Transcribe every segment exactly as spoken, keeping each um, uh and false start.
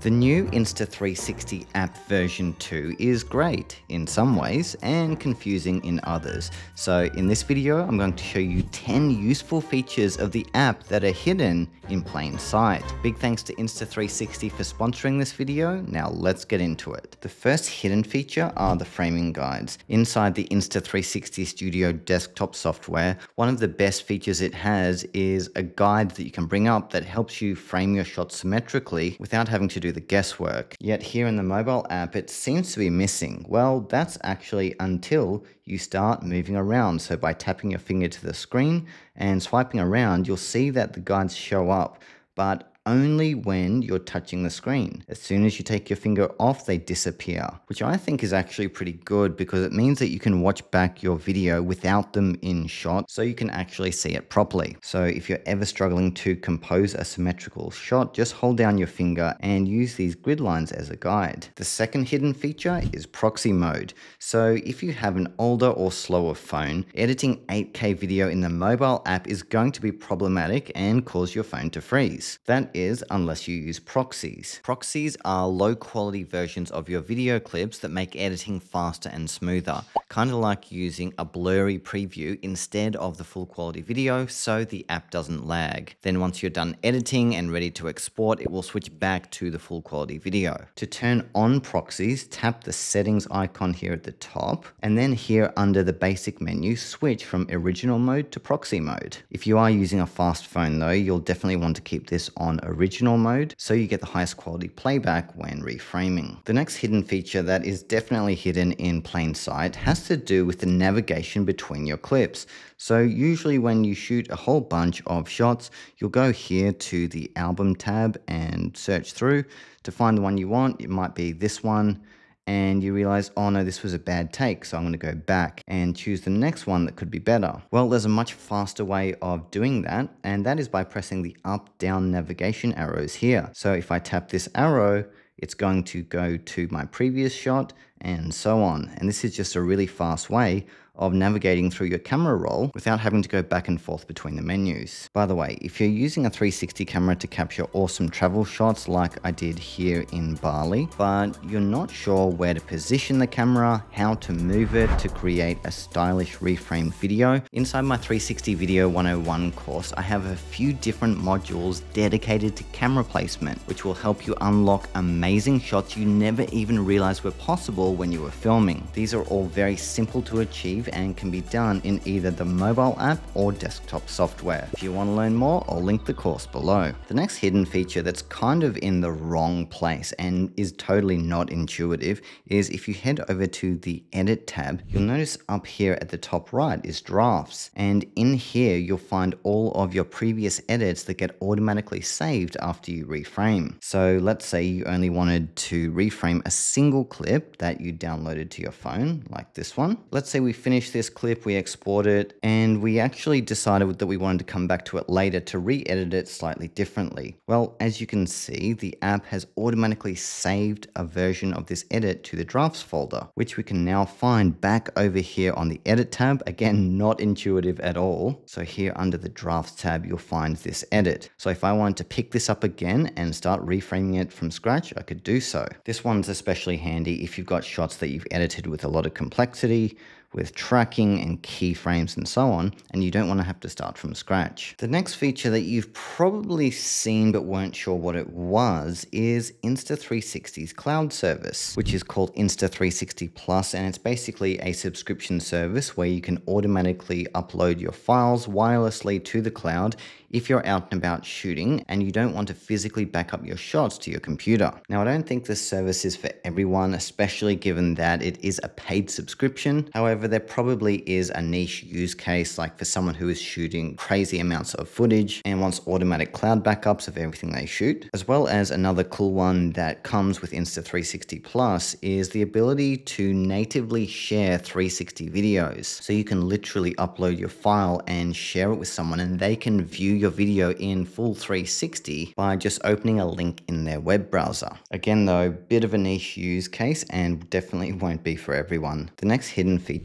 The new Insta three sixty app version two is great in some ways and confusing in others. So in this video, I'm going to show you ten useful features of the app that are hidden in plain sight. Big thanks to Insta three sixty for sponsoring this video. Now let's get into it. The first hidden feature are the framing guides. Inside the Insta three sixty Studio desktop software, one of the best features it has is a guide that you can bring up that helps you frame your shots symmetrically without having to do the guesswork. Yet here in the mobile app, it seems to be missing. Well, that's actually until you start moving around. So by tapping your finger to the screen and swiping around, you'll see that the guides show up, but only when you're touching the screen. As soon as you take your finger off, they disappear, which I think is actually pretty good because it means that you can watch back your video without them in shot, so you can actually see it properly. So if you're ever struggling to compose a symmetrical shot, just hold down your finger and use these grid lines as a guide. The second hidden feature is proxy mode. So if you have an older or slower phone, editing eight K video in the mobile app is going to be problematic and cause your phone to freeze. That is unless you use proxies. Proxies are low quality versions of your video clips that make editing faster and smoother, kind of like using a blurry preview instead of the full quality video so the app doesn't lag. Then once you're done editing and ready to export, it will switch back to the full quality video. To turn on proxies, tap the settings icon here at the top, and then here under the basic menu, switch from original mode to proxy mode. If you are using a fast phone though, you'll definitely want to keep this on original mode so you get the highest quality playback when reframing. The next hidden feature that is definitely hidden in plain sight has to do with the navigation between your clips. So usually when you shoot a whole bunch of shots, you'll go here to the album tab and search through to find the one you want. It might be this one, and you realize, oh no, this was a bad take, so I'm going to go back and choose the next one that could be better. Well, there's a much faster way of doing that, and that is by pressing the up-down navigation arrows here. So if I tap this arrow, it's going to go to my previous shot and so on. And this is just a really fast way of navigating through your camera roll without having to go back and forth between the menus. By the way, if you're using a three sixty camera to capture awesome travel shots like I did here in Bali, but you're not sure where to position the camera, how to move it to create a stylish reframe video, inside my three sixty Video one oh one course, I have a few different modules dedicated to camera placement, which will help you unlock amazing shots you never even realized were possible when you were filming. These are all very simple to achieve and can be done in either the mobile app or desktop software. If you want to learn more, I'll link the course below. The next hidden feature that's kind of in the wrong place and is totally not intuitive is if you head over to the Edit tab, you'll notice up here at the top right is Drafts, and in here you'll find all of your previous edits that get automatically saved after you reframe. So let's say you only wanted to reframe a single clip that you downloaded to your phone, like this one. Let's say we finish this clip, we export it, and we actually decided that we wanted to come back to it later to re-edit it slightly differently. Well, as you can see, the app has automatically saved a version of this edit to the drafts folder, which we can now find back over here on the Edit tab. Again, not intuitive at all. So here under the Drafts tab, you'll find this edit. So if I wanted to pick this up again and start reframing it from scratch, I could do so. This one's especially handy if you've got shots that you've edited with a lot of complexity, with tracking and keyframes and so on, and you don't want to have to start from scratch. The next feature that you've probably seen but weren't sure what it was is Insta three sixty's cloud service, which is called Insta three sixty Plus, and it's basically a subscription service where you can automatically upload your files wirelessly to the cloud if you're out and about shooting and you don't want to physically back up your shots to your computer. Now, I don't think this service is for everyone, especially given that it is a paid subscription. However, there probably is a niche use case, like for someone who is shooting crazy amounts of footage and wants automatic cloud backups of everything they shoot. As well as another cool one that comes with Insta three sixty Plus is the ability to natively share three sixty videos. So you can literally upload your file and share it with someone and they can view your video in full three sixty by just opening a link in their web browser. Again though, bit of a niche use case and definitely won't be for everyone. The next hidden feature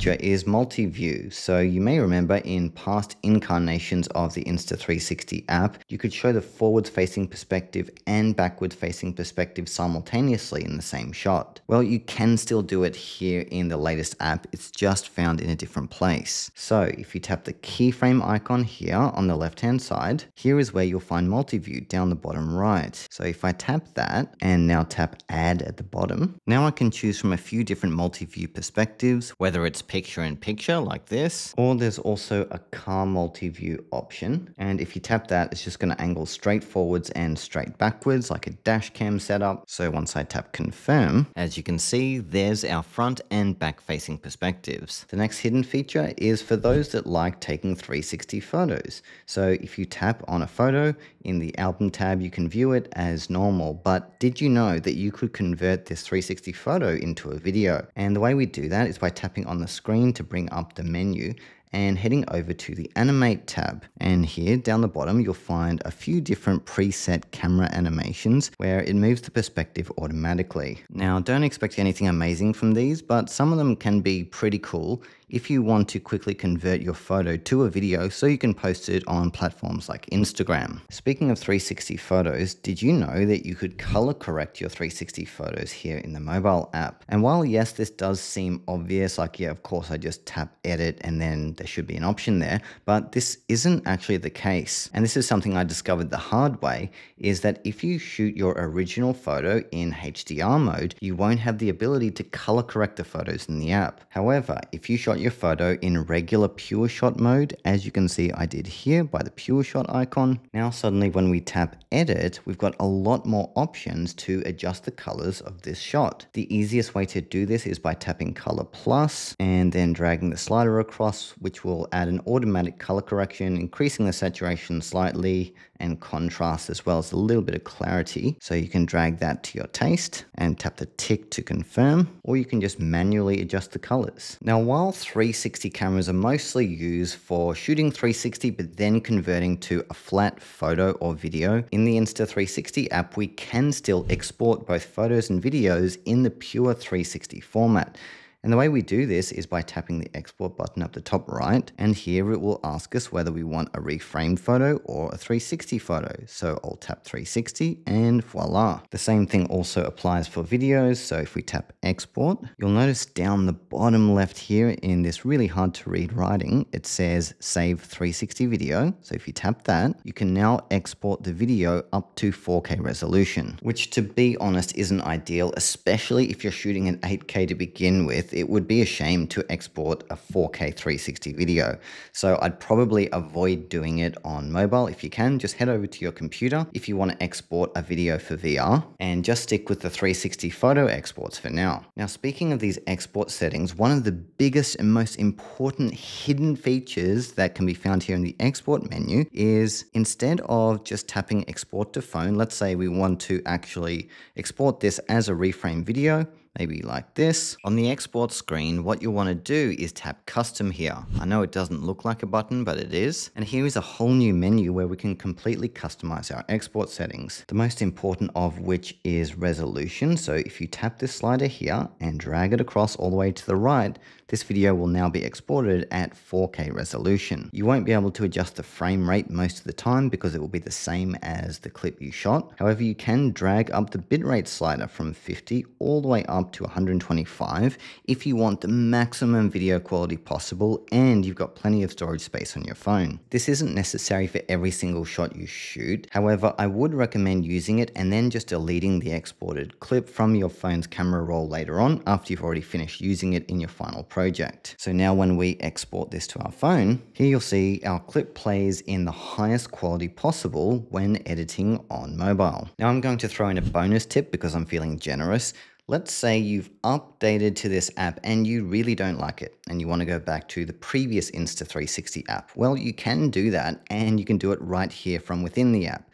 feature is multi-view. So you may remember in past incarnations of the Insta three sixty app, you could show the forwards facing perspective and backwards facing perspective simultaneously in the same shot. Well, you can still do it here in the latest app. It's just found in a different place. So if you tap the keyframe icon here on the left hand side, here is where you'll find multi-view down the bottom right. So if I tap that and now tap add at the bottom, now I can choose from a few different multi-view perspectives, whether it's picture in picture like this, or there's also a car multi-view option. And if you tap that, it's just going to angle straight forwards and straight backwards like a dash cam setup. So once I tap confirm, as you can see, there's our front and back facing perspectives. The next hidden feature is for those that like taking three sixty photos. So if you tap on a photo in the album tab, you can view it as normal. But did you know that you could convert this three sixty photo into a video? And the way we do that is by tapping on the screen to bring up the menu and heading over to the animate tab. And here down the bottom, you'll find a few different preset camera animations where it moves the perspective automatically. Now, don't expect anything amazing from these, but some of them can be pretty cool if you want to quickly convert your photo to a video so you can post it on platforms like Instagram. Speaking of three sixty photos, did you know that you could color correct your three sixty photos here in the mobile app? And while yes, this does seem obvious, like yeah, of course I just tap edit and then there should be an option there, but this isn't actually the case. And this is something I discovered the hard way, is that if you shoot your original photo in H D R mode, you won't have the ability to color correct the photos in the app. However, if you shot your photo in regular pure shot mode, as you can see I did here by the pure shot icon, now suddenly when we tap edit, we've got a lot more options to adjust the colors of this shot. The easiest way to do this is by tapping color plus and then dragging the slider across, which will add an automatic color correction, increasing the saturation slightly and contrast as well as a little bit of clarity. So you can drag that to your taste and tap the tick to confirm, or you can just manually adjust the colors. Now, while three sixty cameras are mostly used for shooting three sixty but then converting to a flat photo or video, in the Insta three sixty app we can still export both photos and videos in the pure three sixty format. And the way we do this is by tapping the export button up the top right, and here it will ask us whether we want a reframed photo or a three sixty photo. So I'll tap three sixty and voila. The same thing also applies for videos. So if we tap export, you'll notice down the bottom left here in this really hard to read writing, it says save three sixty video. So if you tap that, you can now export the video up to four K resolution, which to be honest isn't ideal, especially if you're shooting an eight K to begin with. It would be a shame to export a four K three sixty video. So I'd probably avoid doing it on mobile. If you can, just head over to your computer if you want to export a video for V R, and just stick with the three sixty photo exports for now. Now, speaking of these export settings, one of the biggest and most important hidden features that can be found here in the export menu is instead of just tapping export to phone, let's say we want to actually export this as a reframe video, maybe like this. On the export screen, what you'll want to do is tap custom here. I know it doesn't look like a button, but it is. And here is a whole new menu where we can completely customize our export settings. The most important of which is resolution. So if you tap this slider here and drag it across all the way to the right, this video will now be exported at four K resolution. You won't be able to adjust the frame rate most of the time because it will be the same as the clip you shot. However, you can drag up the bitrate slider from fifty all the way up to one hundred twenty-five if you want the maximum video quality possible and you've got plenty of storage space on your phone. This isn't necessary for every single shot you shoot. However, I would recommend using it and then just deleting the exported clip from your phone's camera roll later on after you've already finished using it in your final project. Project. So now when we export this to our phone, here you'll see our clip plays in the highest quality possible when editing on mobile. Now I'm going to throw in a bonus tip because I'm feeling generous. Let's say you've updated to this app and you really don't like it and you want to go back to the previous Insta three sixty app. Well, you can do that and you can do it right here from within the app.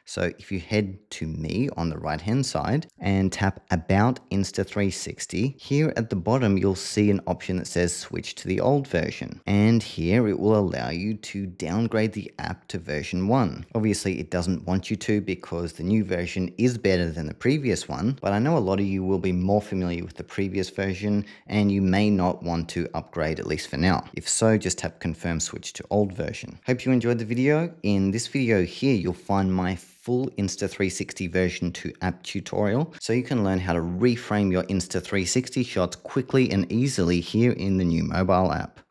So if you head to Me on the right hand side and tap About Insta three sixty, here at the bottom you'll see an option that says switch to the old version. And here it will allow you to downgrade the app to version one. Obviously it doesn't want you to because the new version is better than the previous one, but I know a lot of you will be more familiar with the previous version and you may not want to upgrade, at least for now. If so, just tap confirm switch to old version. Hope you enjoyed the video. In this video here, you'll find my full Insta three sixty version two app tutorial, so you can learn how to reframe your Insta three sixty shots quickly and easily here in the new mobile app.